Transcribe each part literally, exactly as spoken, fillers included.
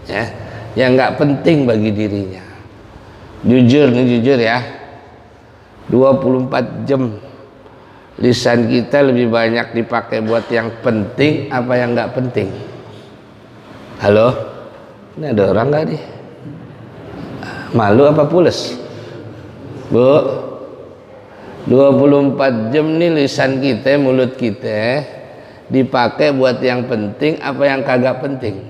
ya, yang nggak penting bagi dirinya. Jujur nih, jujur ya, dua puluh empat jam lisan kita lebih banyak dipakai buat yang penting apa yang nggak penting? Halo, ini ada orang nggak nih? Malu apa pules? Bu, dua puluh empat jam nih lisan kita, mulut kita dipakai buat yang penting apa yang kagak penting?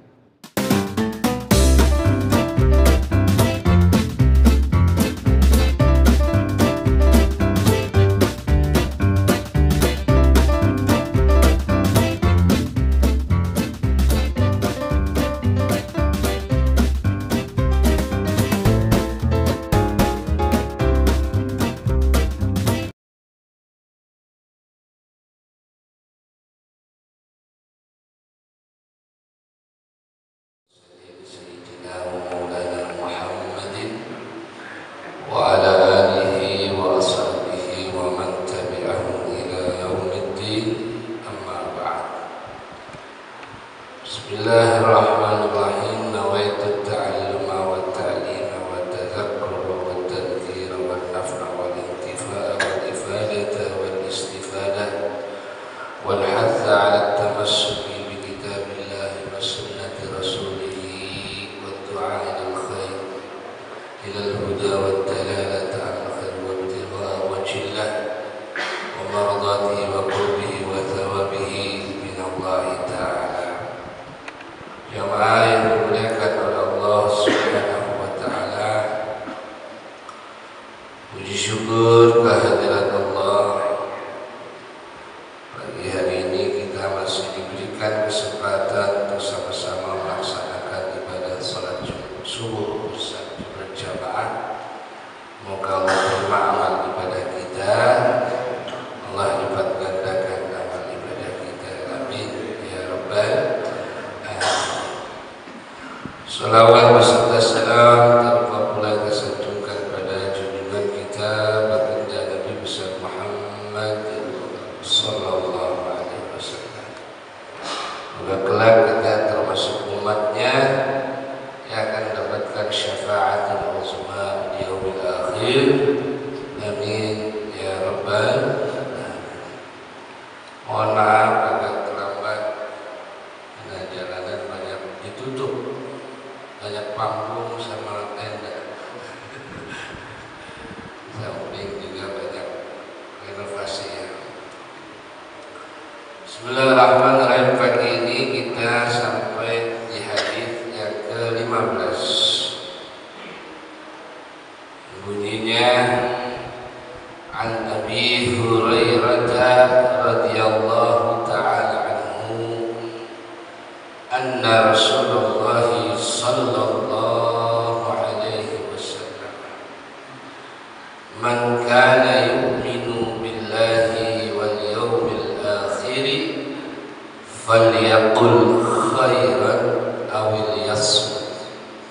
Bismillahirrahmanirrahim. Nawaitu ta'alluma wa ta'lima wa tadhakkura wa tadhkira wa naf'a wal intifa'a wal ifadata wal istifadah wal hatha 'ala at-tamassuki bi kitabillahi wa sunnati rasulih wa du'a ilal khair ilal huda wa dalalata 'ala khair wa ibtigha'a wajhillah wa mardatihi wa qurbihi wa thawabihi min Allah ta'ala. Jamaah yang dimuliakan oleh Allah Subhanahu wa Ta'ala, puji syukur kehadirat Allah. Pagi hari ini kita masih diberikan kesempatan untuk sama-sama melaksanakan ibadah salat subuh berjamaah. Moga Allah terima amal ibadah kita, Allah lipat gandakan amal ibadah kita. Amin ya rabbal. Salawat beserta salam tanpa pula kesanjungkan pada junjungan kita baginda Nabi besar Muhammad sallallahu alaihi wasallam. Semoga kelak kita termasuk umatnya yang akan mendapatkan syafaatul uzma di yaumil akhir. Amin ya rabbal alamin. Mohon maaf agak terlambat karena jalanan banyak ditutup, banyak panggung sama tenda, samping juga banyak renovasi ya. Bismillahirrahmanirrahim. Pagi ini kita sampai di hadis yang ke lima belas. Bunyinya, an Abi Hurairah radhiyallahu ta'ala anhu anna Rasulullah sallallahu alaihi wasallam man kana yu'minu billahi wal yawmil akhir falyaqul khairan aw liyasmut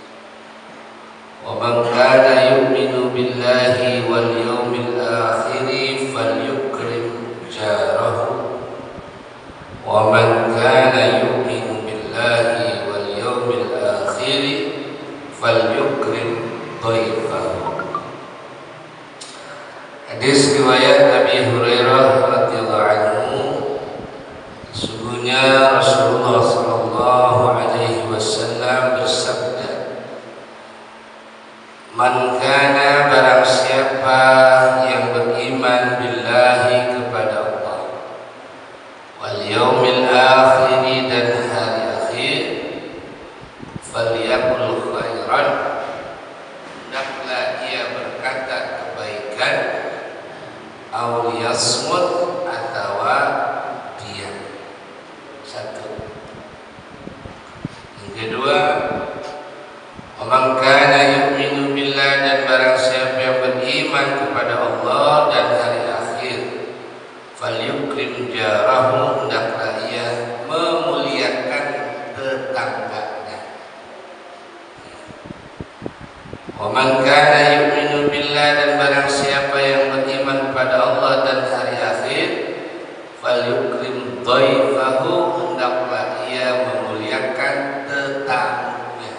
wa man kana yu'minu billahi wal yawmil akhir falyukrim jarahu wa man kana yu'minu billahi wal yawmil akhir falyukrim dhaifahu. Hadis riwayat Abi Hurairah radhiyallahu anhu, sesungguhnya Rasulullah sallallahu alaihi wasallam bersabda, man kana, barang siapa yang beriman billahi kepada Allah, wal yaumil akhir, dan hari akhir, falyaqul khairan, hendaklah ia berkata kebaikan, aw liyasmut, atau diam. Satu. Yang kedua, man kana yu'minu billah, dan barang siapa yang beriman kepada Allah dan hari akhir, falyukrim jarahu, hendaklah ia memuliakan tetangganya. Wa man kana yu'minu billah, dan barang siapa yang beriman kepada Allah dan hari akhir, falyukrim dhaifahu, hendaklah ia memuliakan tetangga.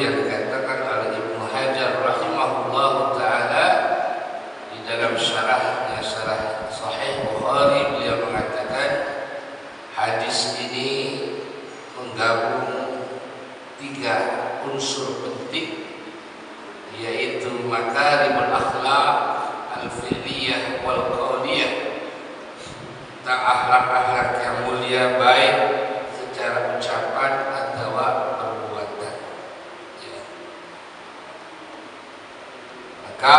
yang dikatakan oleh Ibnu Hajar rahimahullah taala di dalam syarahnya syarah Sahih Bukhari. Beliau mengatakan hadis ini menggabung tiga unsur penting, yaitu makarimul akhlak al-fi'liyah wal qauliyah, tentang akhlak-akhlak yang mulia baik secara ucapan atau perbuatan. Ya. Maka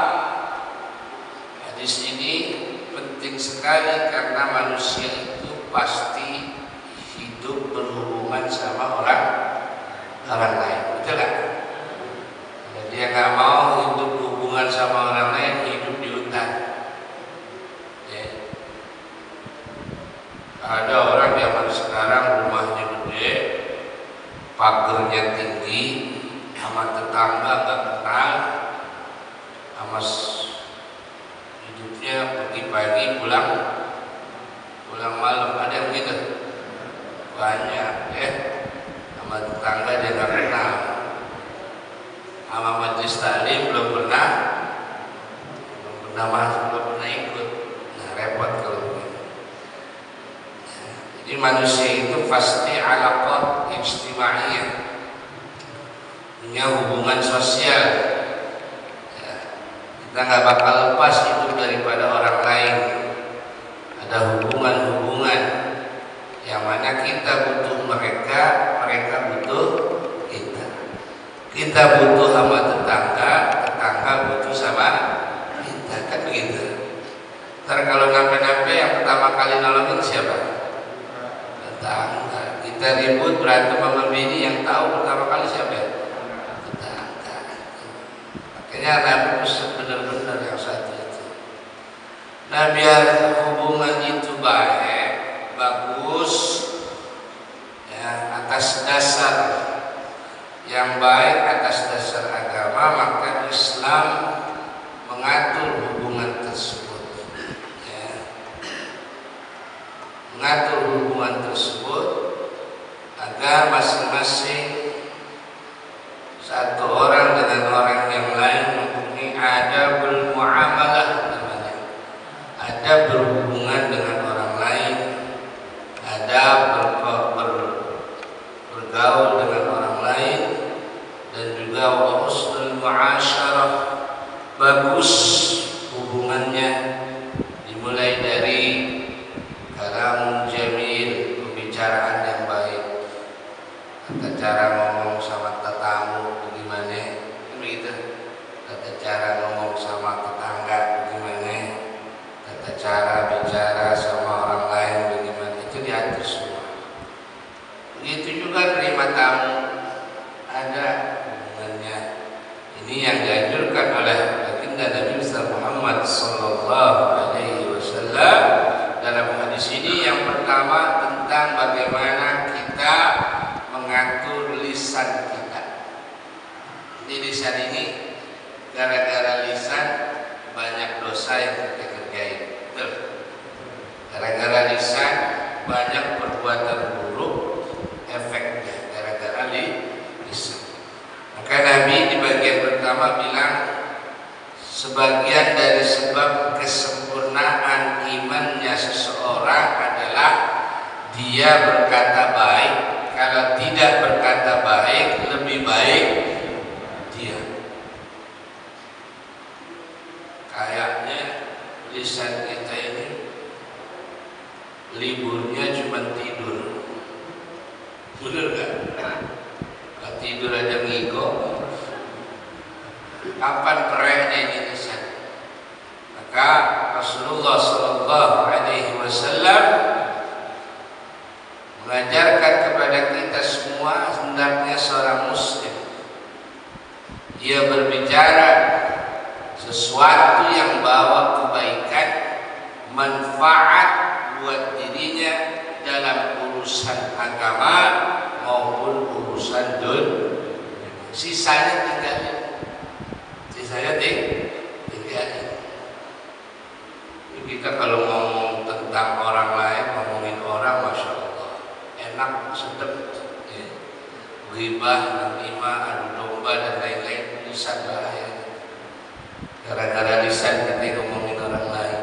hadis ini penting sekali karena manusia itu pasti hidup berhubungan sama orang orang lain, betul nggak? Dia nggak mau hidup hubungan sama orang lain, hidup di hutan. Ya. Ada orang zaman sekarang rumahnya gede, pagernya tinggi, sama tetangga nggak kenal, sama hidupnya pergi pagi pulang pulang malam. Ada yang begitu? Banyak ya. Sama tetangga dia nggak kenal, sama majelis taklim belum pernah belum pernah masuk, belum pernah ikut. Nah, repot kalau begitu. Jadi manusia itu pasti alaqat ijtimaiyah, punya hubungan sosial. Ya, kita nggak bakal lepas itu daripada orang lain. Ada hubungan-hubungan yang mana kita butuh mereka, mereka butuh kita. Kita butuh sama tetangga, tetangga butuh sama kita, kan begitu. Ntar kalau napa-napa yang pertama kali nolongin siapa? Tetangga. Kita ribut berantem sama bini, yang tahu pertama kali siapa? Tetangga. Makanya Nabi benar-benar yang satu itu. Nah, biar hubungan itu baik, bagus, ya, atas dasar yang baik, atas dasar agama, maka Islam mengatur hubungan tersebut, ya. Mengatur hubungan tersebut agar masing-masing satu orang dengan orang yang lain mempunyai adabul muamalah, namanya adab berhubungan dengan orang lain, adab ber, ber, bergaul dengan orang lain, dan juga wa husnul muasyarah, bagus hubungannya, dimulai dari kalamun jamil, pembicaraan yang baik, tata cara ngomong sama tetamu bagaimana, kan begitu, tata cara ngomong sama tetangga bagaimana, tata cara bicara sama orang lain bagaimana, itu diatur semua. Begitu juga terima tamu, ada hubungannya. Ini yang dianjurkan oleh baginda Nabi Muhammad sallallahu alaihi wasallam dalam hadis ini. Yang pertama tentang bagaimana kita mengatur lisan kita. Di lisan ini, gara-gara lisan banyak dosa yang kita kerjain. Betul. Gara-gara lisan banyak perbuatan buruk efeknya gara-gara lisan. Maka Nabi di bagian pertama bilang sebagian dari sebab kesempurnaan imannya seseorang adalah dia berkata baik. Kalau tidak berkata baik, lebih baik dia. Kayaknya lisan kita ini liburnya cuma tidur. Bener gak? Kalau tidur aja ngigo. Kapan pereknya ini lisan? Maka Rasulullah Sallallahu Alaihi Wasallam mengajarkan kepada kita semua, hendaknya seorang Muslim dia berbicara sesuatu yang bawa kebaikan, manfaat buat dirinya dalam urusan agama maupun urusan dunia. Sisanya tinggalin, sisanya tinggalin. Kita kalau ngomong tentang orang lain, ngomongin orang, masya Allah, enak, sedap. Ya. Ghibah, namimah, adu lisan kita ngomongin orang lain.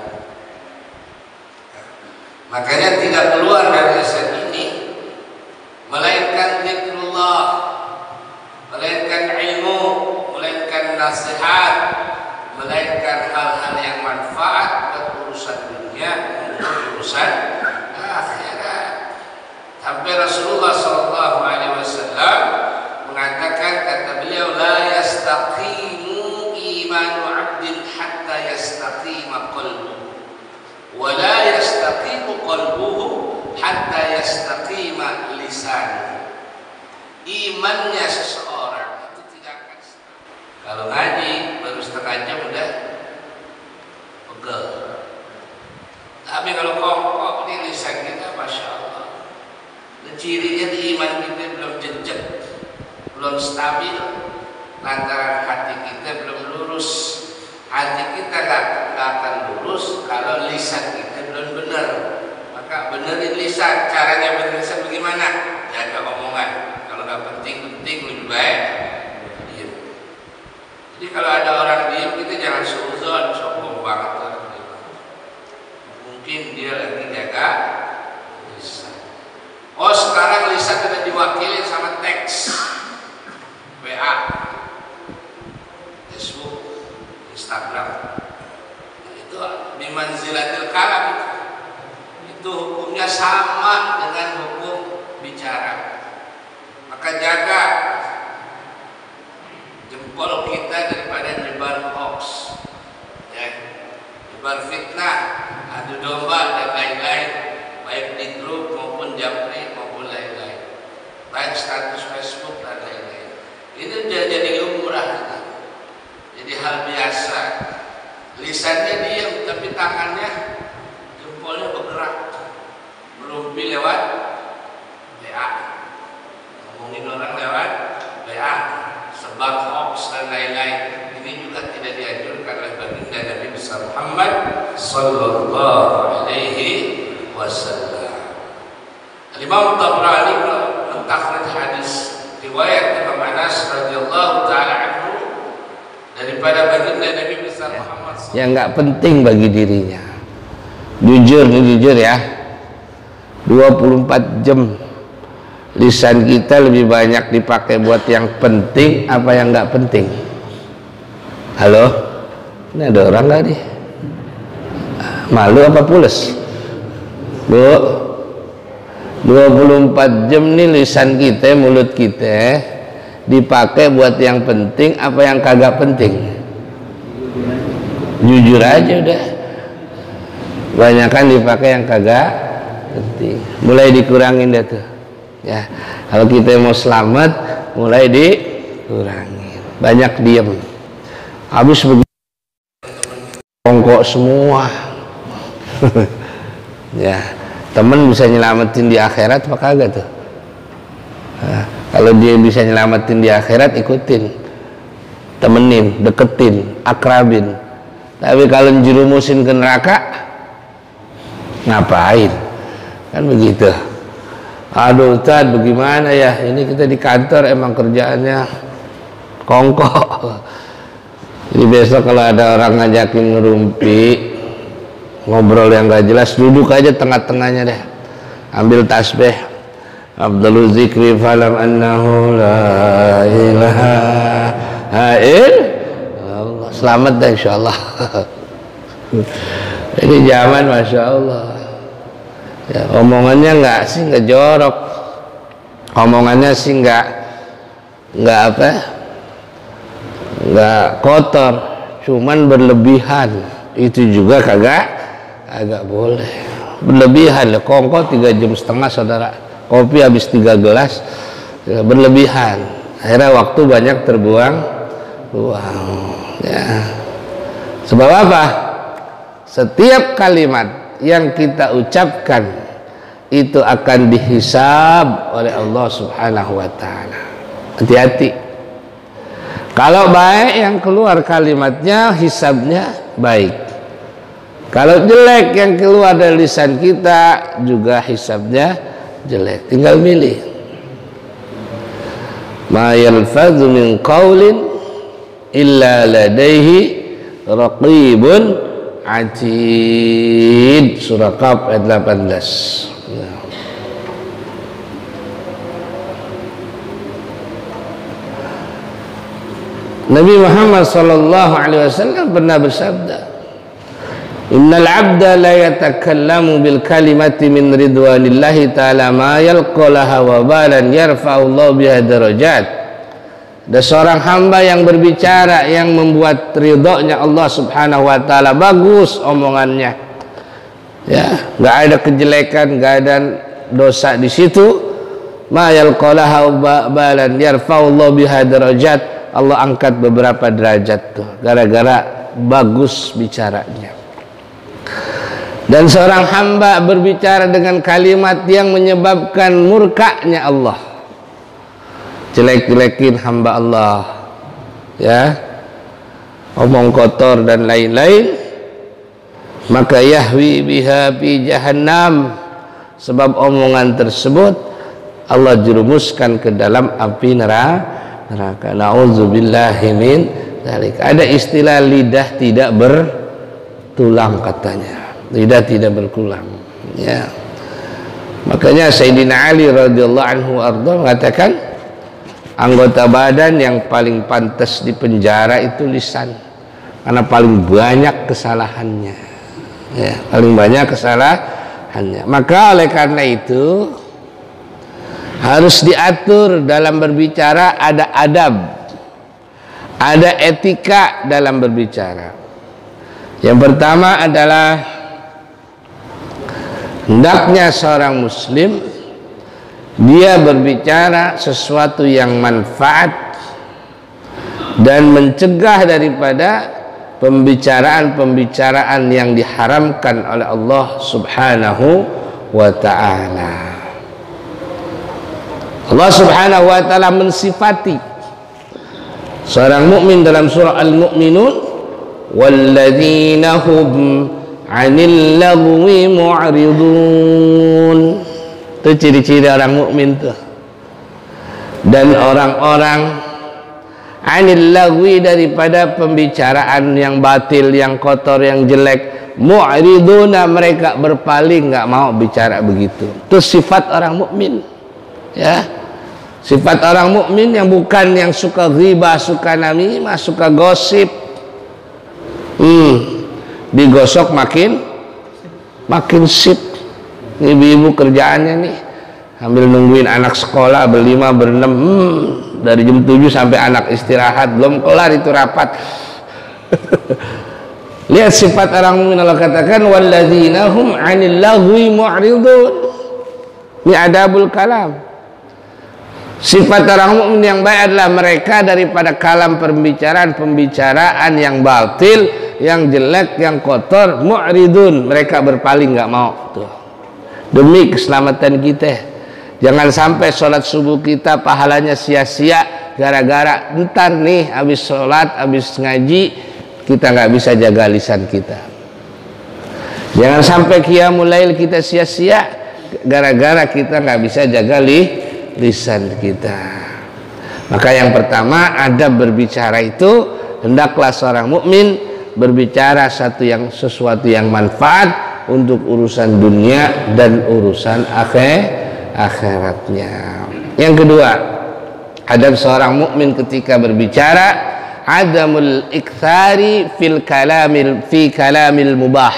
Makanya tidak keluar dari lisan ini melainkan zikrullah, melainkan ilmu, melainkan nasihat, melainkan hal-hal yang manfaat buat urusan dunia, urusan akhirat. Sampai Rasulullah Shallallahu Alaihi Wasallam mengatakan, kata beliau, la yastaqimu imanu abdin hatta yastaqima qalbuhu, wa la yastaqimu qalbuhu hatta yastaqima lisanuhu. Imannya seseorang itu tidak akan, kalau ngaji baru setengah jam udah pegel. Tapi kalau kokoh di lisan kita, masya Allah, cirinya di iman kita belum jejak, belum stabil, lantaran hati kita belum lurus. Hati kita gak, gak akan lurus kalau lisan kita belum benar. Maka benerin lisan. Caranya benerin lisan bagaimana? Jaga omongan. Kalau gak penting-penting lebih baik diam. Jadi kalau ada orang diam, kita jangan suuzon, sombong banget orang diam. Mungkin dia lagi jaga lisan. Oh, sekarang lisan sudah diwakili sama teks, W A, Facebook, Instagram. Itu bimanzilatil kalam, itu. Itu hukumnya sama dengan hukum bicara. Maka jaga jempol kita daripada nyebar hoax, ya, nyebar fitnah, adu domba dan lain-lain, baik di grup maupun japri maupun lain-lain, baik status Facebook dan lain-lain. Ini udah jadi lumrah, jadi hal biasa. Lisannya diam tapi tangannya, jempolnya bergerak, merumpi lewat W A, ngomongin orang lewat W A, sebar hoax dan lain-lain. Ini juga tidak dianjurkan oleh baginda Nabi besar Muhammad Sallallahu Alaihi Wasallam. Imam Tabrani mentakhrij hadis riwayat Imam Anas radhiyallahu taala anhu daripada baginda Nabi besar Muhammad yang nggak penting bagi dirinya. Jujur nih, jujur ya, dua puluh empat jam lisan kita lebih banyak dipakai buat yang penting apa yang nggak penting? Halo, ini ada orang nggak nih? Malu apa pules? Bu, dua puluh empat jam nih lisan kita, mulut kita dipakai buat yang penting apa yang kagak penting? Jujur aja udah, banyakan dipakai yang kagak penting. Mulai dikurangin dah tuh ya. Kalau kita mau selamat, mulai dikurangin. Banyak diam, habis begitu bongkok semua. Ya, temen bisa nyelamatin di akhirat apa kagak tuh? Nah, kalau dia bisa nyelamatin di akhirat, ikutin, temenin, deketin, akrabin. Tapi kalau jerumusin ke neraka, ngapain? Kan begitu. Aduh Ustaz, bagaimana ya? Ini kita di kantor emang kerjaannya kongkok. Jadi besok kalau ada orang ngajakin ngerumpi, ngobrol yang gak jelas, duduk aja tengah-tengahnya deh, ambil tasbih, Abdul zikri falam annahu la ilaha illallah, selamat dah insyaallah. Ini zaman masya Allah ya, omongannya nggak sih nggak jorok, omongannya sih nggak nggak apa nggak kotor, cuman berlebihan. Itu juga kagak agak boleh berlebihan. Kongko tiga jam setengah saudara, kopi habis tiga gelas, ya, berlebihan. Akhirnya waktu banyak terbuang buang ya. Sebab apa? Setiap kalimat yang kita ucapkan itu akan dihisab oleh Allah Subhanahu wa ta'ala. Hati-hati, kalau baik yang keluar kalimatnya, hisabnya baik. Kalau jelek yang keluar dari lisan kita, juga hisabnya jelek. Tinggal milih. Ma yalfadzu min qaulin illa ladaihi raqibun atid. Surah Qaf ayat delapan belas. Nabi Muhammad sallallahu alaihi wasallam pernah bersabda, innal abda la yatakallamu bil kalimati min ridwanillahi ta'ala ma yalqalaha wa balan yarfa'ullahu biha darajat. Ada seorang hamba yang berbicara yang membuat ridhonya Allah subhanahu wa ta'ala, bagus omongannya, ya, nggak ada kejelekan, nggak ada dosa di situ. Ma yalqalaha wa balan yarfa'ullahu biha darajat. Allah angkat beberapa derajat tuh gara-gara bagus bicaranya. Dan seorang hamba berbicara dengan kalimat yang menyebabkan murkanya Allah, jelek-jelekin hamba Allah, ya, omong kotor dan lain-lain, maka yahwi biha fi jahannam. Sebab omongan tersebut Allah jerumuskan ke dalam api neraka. Neraka. Nauzubillahi min dzalik. Ada istilah lidah tidak bertulang katanya. Lidah tidak bertulang. Ya. Makanya Sayyidina Ali radhiyallahu anhu arda mengatakan anggota badan yang paling pantas di penjara itu lisan. Karena paling banyak kesalahannya. Ya, paling banyak kesalahannya. Maka oleh karena itu harus diatur dalam berbicara, ada adab, ada etika dalam berbicara. Yang pertama adalah hendaknya seorang muslim dia berbicara sesuatu yang manfaat dan mencegah daripada pembicaraan-pembicaraan yang diharamkan oleh Allah subhanahu wa ta'ala. Allah subhanahu wa ta'ala mensifati seorang mukmin dalam surah Al-Mu'minun, walladzina hum 'anil lagwi mu'ridun. Itu ciri-ciri orang mukmin tuh. Dan orang-orang 'anil lagwi, daripada pembicaraan yang batil, yang kotor, yang jelek, mu'riduna, mereka berpaling, nggak mau bicara begitu. Itu sifat orang mukmin. Ya, sifat orang mukmin yang bukan yang suka ghibah, suka namimah, suka gosip. Hmm, digosok makin makin sip. Ibu-ibu kerjaannya nih sambil nungguin anak sekolah berlima berenam, hmm, dari jam tujuh sampai anak istirahat belum kelar itu rapat. Lihat sifat orang mukmin, Allah katakan walladzina hum 'anil lagwi mu'ridun. Ini adabul kalam. Sifat orang mukmin yang baik adalah mereka daripada kalam pembicaraan-pembicaraan yang batil, yang jelek, yang kotor, mu'ridun, mereka berpaling, nggak mau. Tuh. Demi keselamatan kita, jangan sampai sholat subuh kita pahalanya sia-sia gara-gara ntar nih habis sholat, habis ngaji kita nggak bisa jaga lisan kita. Jangan sampai qiyamul lail kita sia-sia gara-gara kita nggak bisa jaga li lisan kita. Maka yang pertama, adab berbicara itu hendaklah seorang mukmin berbicara satu yang sesuatu yang manfaat untuk urusan dunia dan urusan akhir akhiratnya. Yang kedua, adab seorang mukmin ketika berbicara adamul iktsari fil kalamil fi kalamil mubah.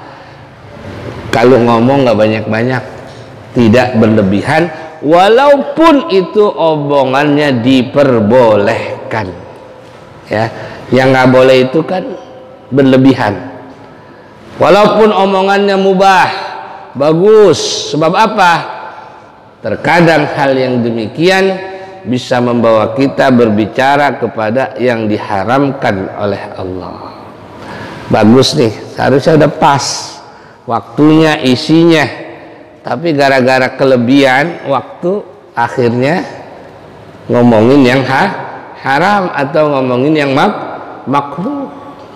Kalau ngomong nggak banyak-banyak, tidak berlebihan, walaupun itu omongannya diperbolehkan. Ya, yang nggak boleh itu kan berlebihan. Walaupun omongannya mubah, bagus. Sebab apa? Terkadang hal yang demikian bisa membawa kita berbicara kepada yang diharamkan oleh Allah. Bagus nih, seharusnya udah pas waktunya, isinya, tapi gara-gara kelebihan waktu akhirnya ngomongin yang ha haram atau ngomongin yang mak makruh.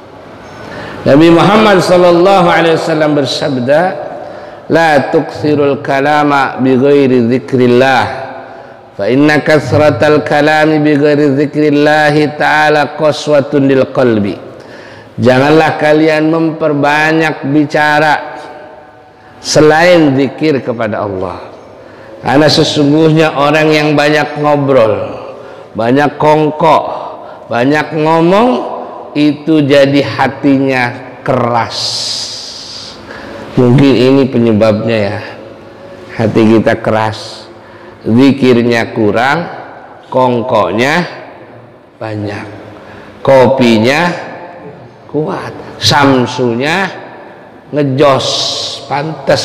Nabi Muhammad sallallahu alaihi wasallam bersabda, la tukthirul kalama bi ghairi dzikrillah fa inna kathratal kalami bi ghairi dzikrillah ta'ala qaswatun lil qalbi. Janganlah kalian memperbanyak bicara selain zikir kepada Allah. Karena sesungguhnya orang yang banyak ngobrol, banyak kongkok, banyak ngomong, itu jadi hatinya keras. Mungkin ini penyebabnya ya, hati kita keras, zikirnya kurang, kongkoknya banyak, kopinya kuat, samsunya ngejos, pantes.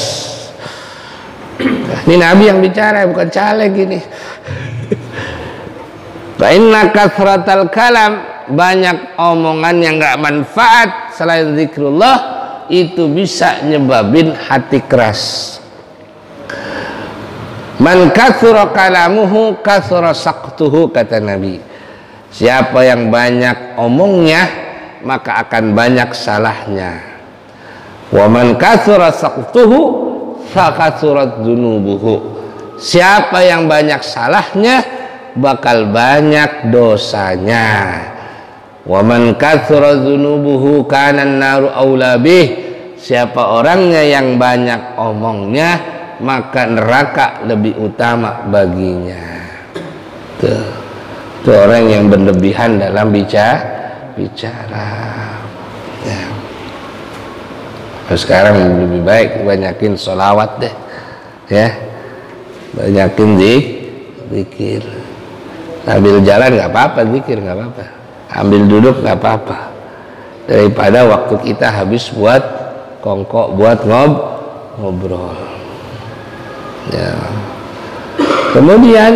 Ini Nabi yang bicara, bukan caleg ini. Fa inna kathratal kalam, banyak omongan yang enggak manfaat selain zikrullah, itu bisa nyebabin hati keras. Man kathura kalamuhu kathura saqtuhu, kata Nabi. Siapa yang banyak omongnya, maka akan banyak salahnya. Wa man kathura saqtuhu fakathurat dzunubuhu. Siapa yang banyak salahnya, bakal banyak dosanya. Wa man kathura dzunubuhu kana an-naru aula bih. Siapa orangnya yang banyak omongnya, maka neraka lebih utama baginya. Tuh, itu orang yang berlebihan dalam bicara bicara ya. Sekarang lebih baik banyakin sholawat deh ya, banyakin zikir. Sambil jalan nggak apa-apa, zikir nggak apa-apa, ambil duduk nggak apa-apa, daripada waktu kita habis buat kongkok, buat ngob ngobrol ya. Kemudian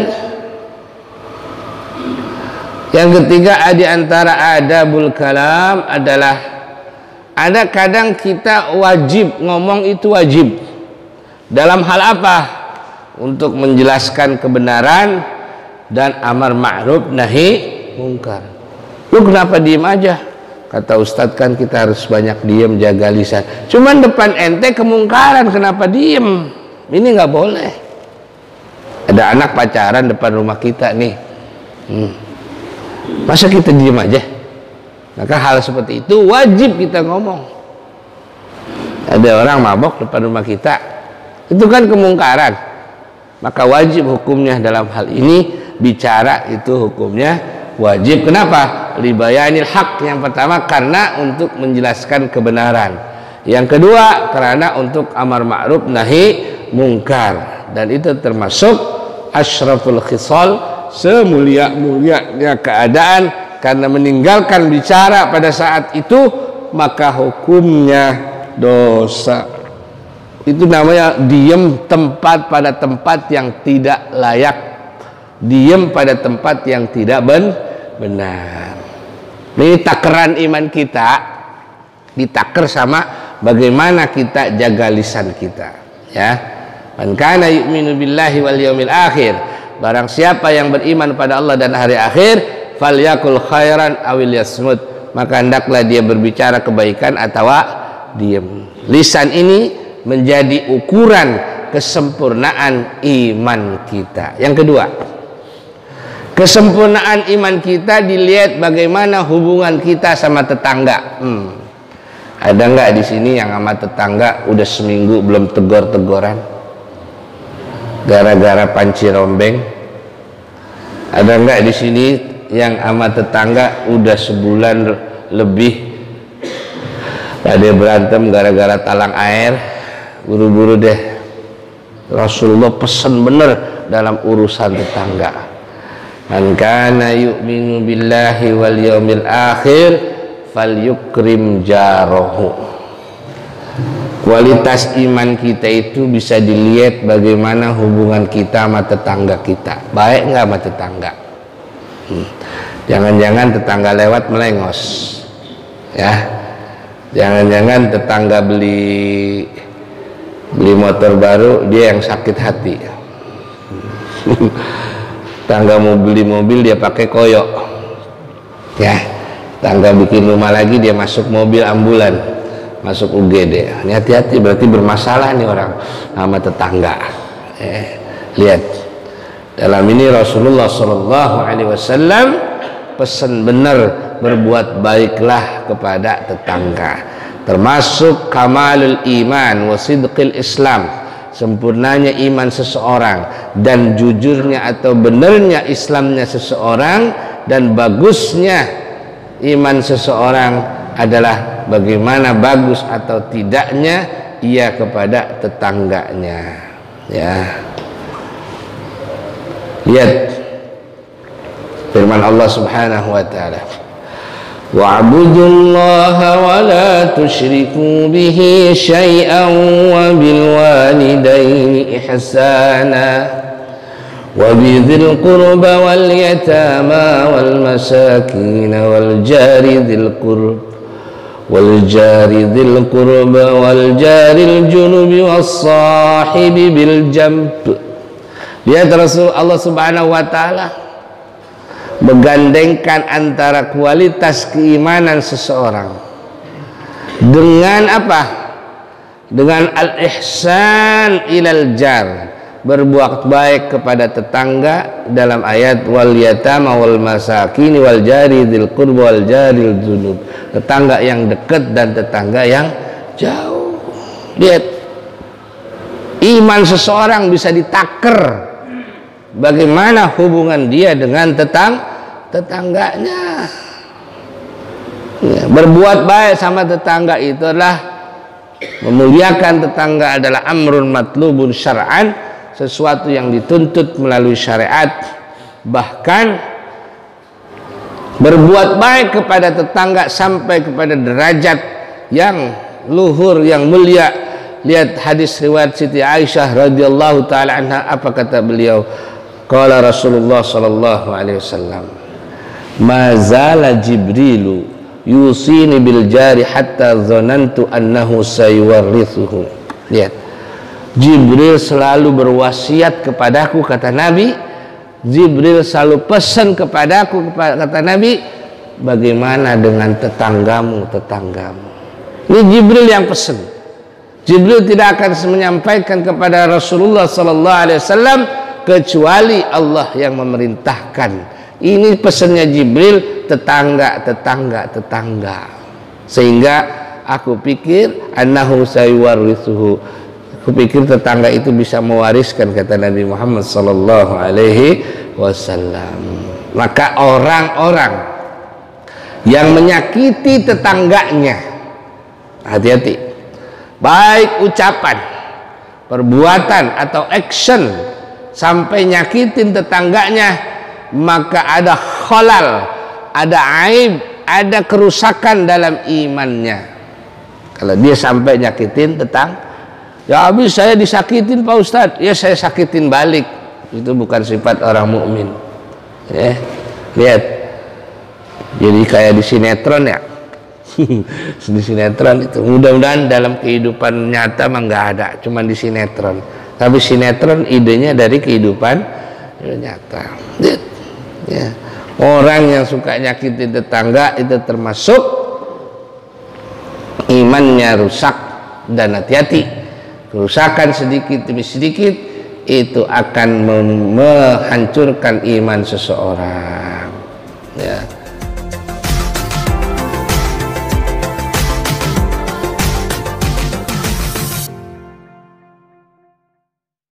yang ketiga di antara adabul kalam adalah ada kadang kita wajib ngomong, itu wajib dalam hal apa? Untuk menjelaskan kebenaran dan amar ma'ruf nahi mungkar. Lu kenapa diem aja? Kata Ustadz, kan kita harus banyak diem, jaga lisan. Cuman depan ente kemungkaran, kenapa diem? Ini nggak boleh. Ada anak pacaran depan rumah kita nih, hmm. masa kita diem aja? Maka hal seperti itu wajib kita ngomong. Ada orang mabok depan rumah kita, itu kan kemungkaran, maka wajib hukumnya dalam hal ini bicara, itu hukumnya wajib. Kenapa? Libayanil haq. Yang pertama karena untuk menjelaskan kebenaran, yang kedua karena untuk amar ma'ruf nahi mungkar, dan itu termasuk asyraful khisal, semulia-mulianya keadaan. Karena meninggalkan bicara pada saat itu, maka hukumnya dosa. Itu namanya diem tempat pada tempat yang tidak layak, diem pada tempat yang tidak ben benar. Ini takeran iman kita, ditaker sama bagaimana kita jaga lisan kita ya. Man kana yu'minu billahi wal yaumil akhir, barang siapa yang beriman pada Allah dan hari akhir, falyakul khairan awil yasmut, maka hendaklah dia berbicara kebaikan atau diam. Lisan ini menjadi ukuran kesempurnaan iman kita. Yang kedua, kesempurnaan iman kita dilihat bagaimana hubungan kita sama tetangga. Hmm. Ada nggak di sini yang sama tetangga udah seminggu belum tegor-tegoran gara-gara panci rombeng? Ada nggak di sini yang sama tetangga udah sebulan lebih pada berantem gara-gara talang air? Buru-buru deh, Rasulullah pesan bener dalam urusan tetangga. Man kana yu'minu billahi wal yaumil akhir falyukrim jarahu. Kualitas iman kita itu bisa dilihat bagaimana hubungan kita sama tetangga kita. Baik nggak sama tetangga? Jangan-jangan hmm. tetangga lewat melengos ya, jangan-jangan tetangga beli beli motor baru, dia yang sakit hati. Tetangga mau beli mobil, dia pakai koyok ya. Tetangga bikin rumah lagi, dia masuk mobil ambulan, masuk U G D. Ini hati-hati, berarti bermasalah nih orang sama tetangga. Eh, lihat dalam ini Rasulullah Shallallahu Alaihi Wasallam pesan benar berbuat baiklah kepada tetangga. Termasuk kamalul iman wa sidqil Islam, sempurnanya iman seseorang dan jujurnya atau benarnya Islamnya seseorang, dan bagusnya iman seseorang adalah bagaimana bagus atau tidaknya ia kepada tetangganya. Ya, lihat firman Allah Subhanahu wa taala, wa'budullaha wa la tusyriku bihi syai'an wa bil walidaini ihsana wa bidzil qurba wal yatama wal masakin wal jari dzil qurb wal jari dzil qurba wal jaril junubi was sahibi bil jamb. Lihat Rasul Allah Subhanahu wa taala menggandengkan antara kualitas keimanan seseorang dengan apa? Dengan al-ihsan ilal jar, berbuat baik kepada tetangga dalam ayat wal yatama wal masakin wal jari dzil qurba wal jaril junub, tetangga yang dekat dan tetangga yang jauh. Lihat, iman seseorang bisa ditaker bagaimana hubungan dia dengan tetang tetangganya. Ya, berbuat baik sama tetangga itu adalah memuliakan tetangga, adalah amrun matlubun syar'an, sesuatu yang dituntut melalui syariat. Bahkan berbuat baik kepada tetangga sampai kepada derajat yang luhur, yang mulia. Lihat hadis riwayat Siti Aisyah radhiyallahu taala anha, apa kata beliau? Qala Rasulullah sallallahu alaihi wasallam, ma zala Jibrilu yusini bil jari hatta zanantu annahu sayuwarrithuhu. Lihat, Jibril selalu berwasiat kepadaku, kata Nabi. Jibril selalu pesan kepadaku, kata Nabi, bagaimana dengan tetanggamu, tetanggamu. Ini Jibril yang pesan. Jibril tidak akan menyampaikan kepada Rasulullah sallallahu alaihi wasallam kecuali Allah yang memerintahkan. Ini pesannya Jibril, tetangga, tetangga, tetangga. Sehingga aku pikir annahu sayuwarrithuhu, aku pikir tetangga itu bisa mewariskan, kata Nabi Muhammad sallallahu alaihi wasallam. Maka orang-orang yang menyakiti tetangganya, hati-hati, baik ucapan, perbuatan atau action sampai nyakitin tetangganya, maka ada khalal, ada aib, ada kerusakan dalam imannya. Kalau dia sampai nyakitin tetang, ya habis saya disakitin Pak Ustadz, ya saya sakitin balik. Itu bukan sifat orang mukmin. Ya, lihat, jadi kayak di sinetron ya. Di sinetron itu mudah-mudahan dalam kehidupan nyata mah nggak ada, cuman di sinetron. Tapi sinetron idenya dari kehidupan nyata. Ya. Orang yang suka nyakitin tetangga itu termasuk imannya rusak. Dan hati-hati, kerusakan sedikit demi sedikit itu akan menghancurkan iman seseorang. Ya.